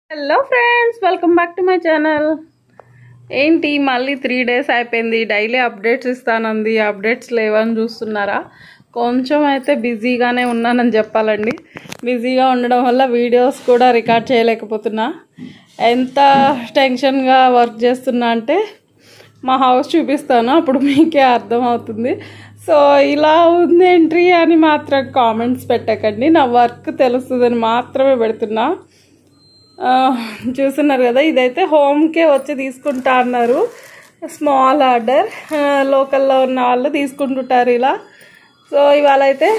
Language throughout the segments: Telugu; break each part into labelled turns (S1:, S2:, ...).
S1: Hello friends, welcome back to my channel. ఏంటి మళ్ళీ 3 days అయిపోయింది. డైలీ అప్డేట్స్ ఇస్తానంది, అప్డేట్స్ లేవని చూస్తున్నారా? కొంచెం అయితే బిజీగానే ఉన్నానని చెప్పాలండి. బిజీగా ఉండడం వల్ల వీడియోస్ కూడా రికార్డ్ చేయలేకపోతున్నా. ఎంత టెన్షన్గా వర్క్ చేస్తున్నా అంటే మా హౌస్ చూపిస్తాను, అప్పుడు మీకే అర్థమవుతుంది. సో ఇలా ఉందేంటి అని మాత్రం కామెంట్స్ పెట్టకండి, నా వర్క్ తెలుస్తుందని మాత్రమే పెడుతున్నా. చూస్తున్నారు కదా, ఇదైతే హోమ్కే వచ్చి తీసుకుంటా అన్నారు. స్మాల్ ఆర్డర్, లోకల్లో ఉన్న వాళ్ళు తీసుకుంటుంటారు ఇలా. సో ఇవాళ అయితే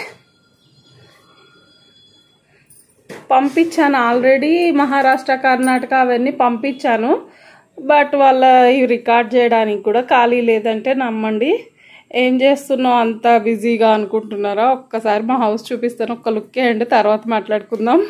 S1: పంపించాను ఆల్రెడీ, మహారాష్ట్ర, కర్ణాటక అవన్నీ పంపించాను. బట్ వాళ్ళ ఇవి రికార్డ్ చేయడానికి కూడా ఖాళీ లేదంటే నమ్మండి. ఏం చేస్తున్నావు అంత బిజీగా అనుకుంటున్నారా? ఒక్కసారి మా హౌస్ చూపిస్తాను, ఒక్క లుక్కే అండి, తర్వాత మాట్లాడుకుందాం.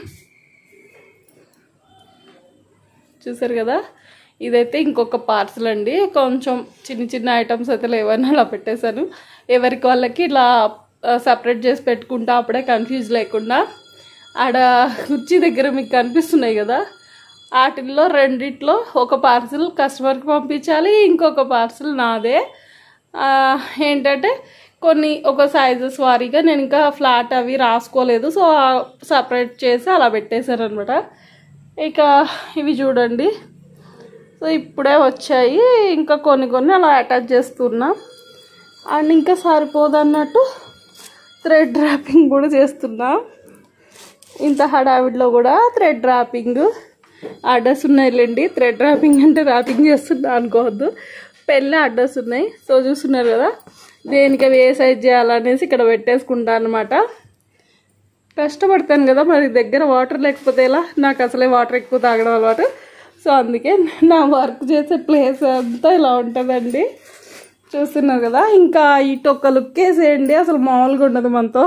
S1: చూసారు కదా, ఇదైతే ఇంకొక పార్సల్ అండి. కొంచెం చిన్న చిన్న ఐటమ్స్ అయితే లేవని అలా పెట్టేశాను. ఎవరికి వాళ్ళకి ఇలా సపరేట్ చేసి పెట్టుకుంటా, అప్పుడే కన్ఫ్యూజ్ లేకుండా. ఆడ కుర్చీ దగ్గర మీకు కనిపిస్తున్నాయి కదా, వాటిల్లో రెండిట్లో ఒక పార్సిల్ కస్టమర్కి పంపించాలి, ఇంకొక పార్సిల్ నాదే. ఏంటంటే కొన్ని ఒక సైజెస్ వారీగా నేను ఇంకా ఫ్లాట్ అవి రాసుకోలేదు, సో సపరేట్ చేసి అలా పెట్టేశాను అనమాట. ఇక ఇవి చూడండి, సో ఇప్పుడే వచ్చాయి, ఇంకా కొన్ని అలా అటాచ్ చేస్తున్నా. అండ్ ఇంకా సరిపోదు అన్నట్టు థ్రెడ్ ర్యాపింగ్ కూడా చేస్తున్నా. ఇంత హడావిడిలో కూడా థ్రెడ్ ర్యాపింగ్ ఆర్డర్స్ ఉన్నాయిలేండి. థ్రెడ్ ర్యాపింగ్ అంటే ర్యాపింగ్ చేస్తున్నా అనుకోవద్దు, పెళ్ళి ఆర్డర్స్ ఉన్నాయి. సో చూస్తున్నారు కదా, దేనికి ఏ సైజ్ చేయాలనేసి ఇక్కడ పెట్టేసుకుంటా అనమాట. కష్టపడతాను కదా, మరి దగ్గర వాటర్ లేకపోతే ఎలా? నాకు అసలే వాటర్ ఎక్కువ తాగడం అలవాటు. సో అందుకే నా వర్క్ చేసే ప్లేస్ అంతా ఇలా ఉంటుందండి. చూస్తున్నారు కదా, ఇంకా ఇటు ఒక లుక్ వేసేయండి, అసలు మామూలుగా ఉండదు మనతో.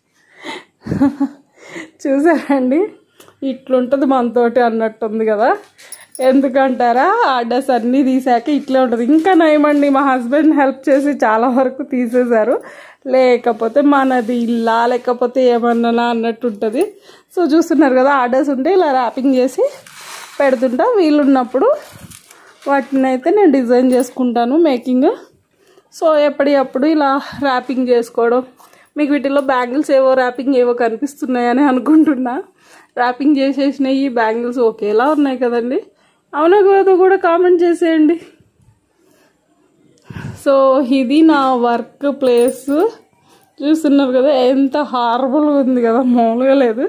S1: చూసారండి, ఇట్లుంటుంది మనతోటి అన్నట్టుంది కదా. ఎందుకంటారా, ఆర్డర్స్ అన్నీ తీసాక ఇట్లే ఉంటుంది. ఇంకా నయమండి, మా హస్బెండ్ హెల్ప్ చేసి చాలా వరకు తీసేశారు. లేకపోతే మనది ఇల్లా లేకపోతే ఏమన్నా అన్నట్టు ఉంటుంది. సో చూస్తున్నారు కదా, ఆర్డర్స్ ఉంటే ఇలా ర్యాపింగ్ చేసి పెడుతుంటా. వీలున్నప్పుడు వాటిని అయితే నేను డిజైన్ చేసుకుంటాను మేకింగ్. సో ఎప్పటికప్పుడు ఇలా ర్యాపింగ్ చేసుకోవడం. మీకు వీటిలో బ్యాంగిల్స్ ఏవో ర్యాపింగ్ ఏవో కనిపిస్తున్నాయని అనుకుంటున్నా. ర్యాపింగ్ చేసేసినవి ఈ బ్యాంగిల్స్ ఒకేలా ఉన్నాయి కదండి, అవునా కాదో కూడా కామెంట్ చేసేయండి. సో ఇది నా వర్క్ ప్లేస్. చూస్తున్నారు కదా, ఎంత హారబుల్గా ఉంది కదా, మామూలుగా లేదు.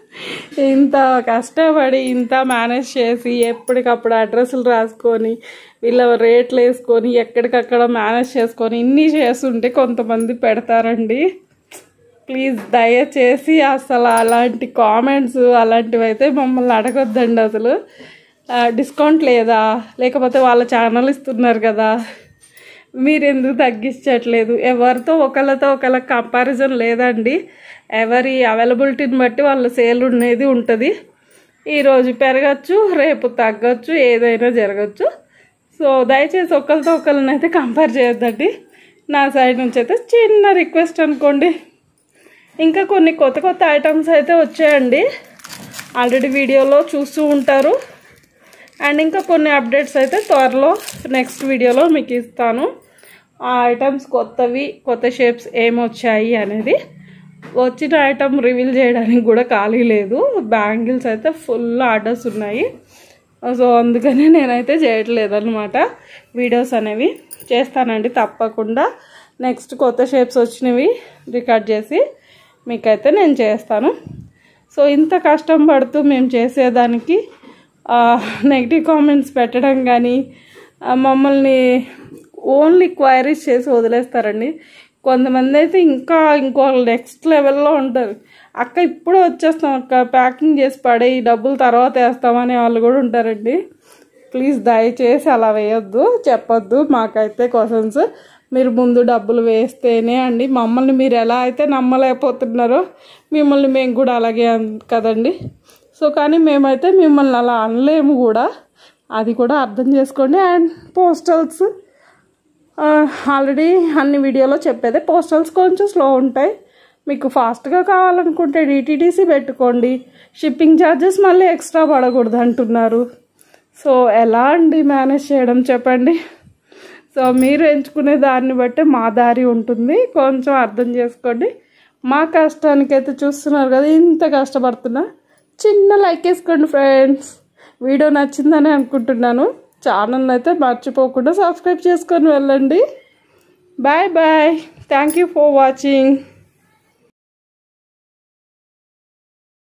S1: ఇంత కష్టపడి ఇంత మేనేజ్ చేసి ఎప్పటికప్పుడు అడ్రస్లు రాసుకొని వీళ్ళ రేట్లు వేసుకొని ఎక్కడికక్కడ మేనేజ్ చేసుకొని ఇన్ని చేస్తుంటే కొంతమంది పెడతారండి. ప్లీజ్ దయచేసి అసలు అలాంటి కామెంట్స్ అలాంటివి అయితే మమ్మల్ని అడగొద్దండి. అసలు డిస్కౌంట్ లేదా, లేకపోతే వాళ్ళ ఛానల్ ఇస్తున్నారు కదా, మీరు ఎందుకు తగ్గించట్లేదు? ఎవరితో ఒకళ్ళతో ఒకళ్ళకి కంపారిజన్ లేదండి. ఎవరి అవైలబిలిటీని బట్టి వాళ్ళ సేల్ ఉండేది ఉంటుంది. ఈరోజు పెరగచ్చు, రేపు తగ్గచ్చు, ఏదైనా జరగచ్చు. సో దయచేసి ఒకరితో ఒకళ్ళని అయితే కంపేర్ చేయొద్దండి. నా సైడ్ నుంచి అయితే చిన్న రిక్వెస్ట్ అనుకోండి. ఇంకా కొన్ని కొత్త ఐటమ్స్ అయితే వచ్చాయండి, ఆల్రెడీ వీడియోలో చూస్తూ ఉంటారు. అండ్ ఇంకా కొన్ని అప్డేట్స్ అయితే త్వరలో నెక్స్ట్ వీడియోలో మీకు ఇస్తాను. ఆ ఐటమ్స్ కొత్తవి, కొత్త షేప్స్ ఏమొచ్చాయి అనేది. వచ్చిన ఐటమ్ రివీల్ చేయడానికి కూడా ఖాళీ లేదు. బ్యాంగిల్స్ అయితే ఫుల్ ఆర్డర్స్ ఉన్నాయి. సో అందుకనే నేనైతే చేయట్లేదు అనమాట. వీడియోస్ అనేవి చేస్తానండి తప్పకుండా. నెక్స్ట్ కొత్త షేప్స్ వచ్చినవి రికార్డ్ చేసి మీకైతే నేను చేస్తాను. సో ఇంత కష్టం పడుతూ మేము చేసేదానికి నెగిటివ్ కామెంట్స్ పెట్టడం కానీ, మమ్మల్ని ఓన్లీ క్వైరీస్ చేసి వదిలేస్తారండి. కొంతమంది అయితే ఇంకో నెక్స్ట్ లెవెల్లో ఉంటారు. అక్క ఇప్పుడే వచ్చేస్తాం అక్క, ప్యాకింగ్ చేసి పడేయి, డబ్బులు తర్వాత వేస్తామనే వాళ్ళు కూడా ఉంటారండి. ప్లీజ్ దయచేసి అలా వేయొద్దు, చెప్పొద్దు మాకైతే క్వశ్చన్స్. మీరు ముందు డబ్బులు వేస్తేనే అండి, మమ్మల్ని మీరు ఎలా అయితే నమ్మలేకపోతున్నారో మిమ్మల్ని మేము కూడా అలాగే కదండి. సో కానీ మేమైతే మిమ్మల్ని అలా అనలేము కూడా, అది కూడా అర్థం చేసుకోండి. అండ్ పోస్టల్స్ ఆల్రెడీ అన్ని వీడియోలో చెప్పేదే, పోస్టల్స్ కొంచెం స్లో ఉంటాయి. మీకు ఫాస్ట్గా కావాలనుకుంటే డిటీడీసీ పెట్టుకోండి, షిప్పింగ్ ఛార్జెస్ మళ్ళీ ఎక్స్ట్రా పడకూడదు అంటున్నారు. సో ఎలా అండి మేనేజ్ చేయడం చెప్పండి. సో మీరు ఎంచుకునే దాన్ని బట్టి మా దారి ఉంటుంది, కొంచెం అర్థం చేసుకోండి. మా కష్టానికైతే చూస్తున్నారు కదా ఇంత కష్టపడుతున్నా. చిన్న లైక్ వేసుకోండి ఫ్రెండ్స్. వీడియో నచ్చిందని అనుకుంటున్నాను. ఛానల్ అయితే మర్చిపోకుండా సబ్స్క్రైబ్ చేసుకొని వెళ్ళండి. Bye bye. Thank you for watching.